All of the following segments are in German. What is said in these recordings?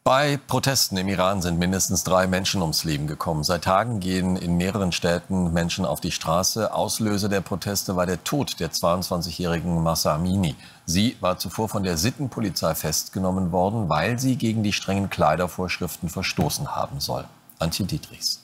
Bei Protesten im Iran sind mindestens 3 Menschen ums Leben gekommen. Seit Tagen gehen in mehreren Städten Menschen auf die Straße. Auslöser der Proteste war der Tod der 22-jährigen Mahsa Amini. Sie war zuvor von der Sittenpolizei festgenommen worden, weil sie gegen die strengen Kleidervorschriften verstoßen haben soll. Antje Dietrichs.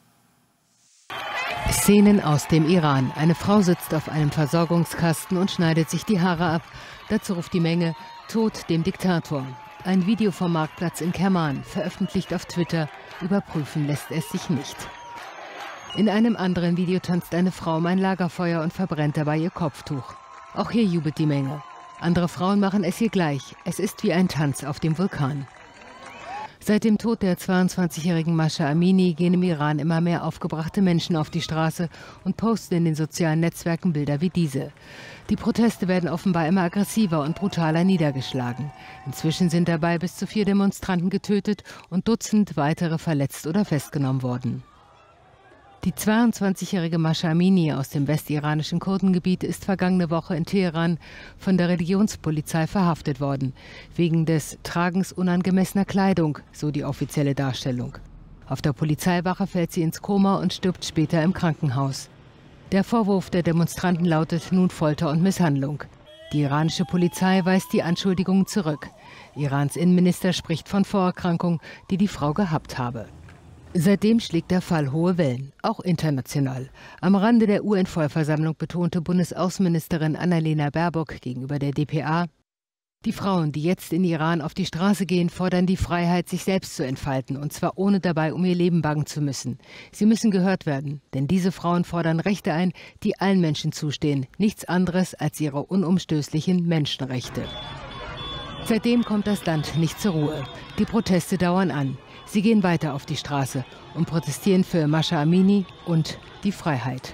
Szenen aus dem Iran. Eine Frau sitzt auf einem Versorgungskasten und schneidet sich die Haare ab. Dazu ruft die Menge: Tod dem Diktator. Ein Video vom Marktplatz in Kerman, veröffentlicht auf Twitter. Überprüfen lässt es sich nicht. In einem anderen Video tanzt eine Frau um ein Lagerfeuer und verbrennt dabei ihr Kopftuch. Auch hier jubelt die Menge. Andere Frauen machen es hier gleich. Es ist wie ein Tanz auf dem Vulkan. Seit dem Tod der 22-jährigen Mahsa Amini gehen im Iran immer mehr aufgebrachte Menschen auf die Straße und posten in den sozialen Netzwerken Bilder wie diese. Die Proteste werden offenbar immer aggressiver und brutaler niedergeschlagen. Inzwischen sind dabei bis zu 4 Demonstranten getötet und Dutzend weitere verletzt oder festgenommen worden. Die 22-jährige Mahsa Amini aus dem westiranischen Kurdengebiet ist vergangene Woche in Teheran von der Religionspolizei verhaftet worden, wegen des Tragens unangemessener Kleidung, so die offizielle Darstellung. Auf der Polizeiwache fällt sie ins Koma und stirbt später im Krankenhaus. Der Vorwurf der Demonstranten lautet nun Folter und Misshandlung. Die iranische Polizei weist die Anschuldigungen zurück. Irans Innenminister spricht von Vorerkrankung, die die Frau gehabt habe. Seitdem schlägt der Fall hohe Wellen, auch international. Am Rande der UN-Vollversammlung betonte Bundesaußenministerin Annalena Baerbock gegenüber der dpa: Die Frauen, die jetzt in Iran auf die Straße gehen, fordern die Freiheit, sich selbst zu entfalten, und zwar ohne dabei um ihr Leben bangen zu müssen. Sie müssen gehört werden, denn diese Frauen fordern Rechte ein, die allen Menschen zustehen, nichts anderes als ihre unumstößlichen Menschenrechte. Seitdem kommt das Land nicht zur Ruhe. Die Proteste dauern an. Sie gehen weiter auf die Straße und protestieren für Mahsa Amini und die Freiheit.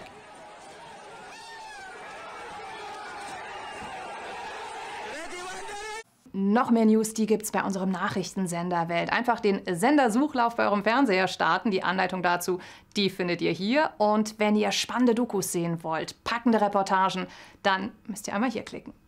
Noch mehr News, die gibt's bei unserem Nachrichtensender Welt. Einfach den Sendersuchlauf bei eurem Fernseher starten. Die Anleitung dazu, die findet ihr hier. Und wenn ihr spannende Dokus sehen wollt, packende Reportagen, dann müsst ihr einmal hier klicken.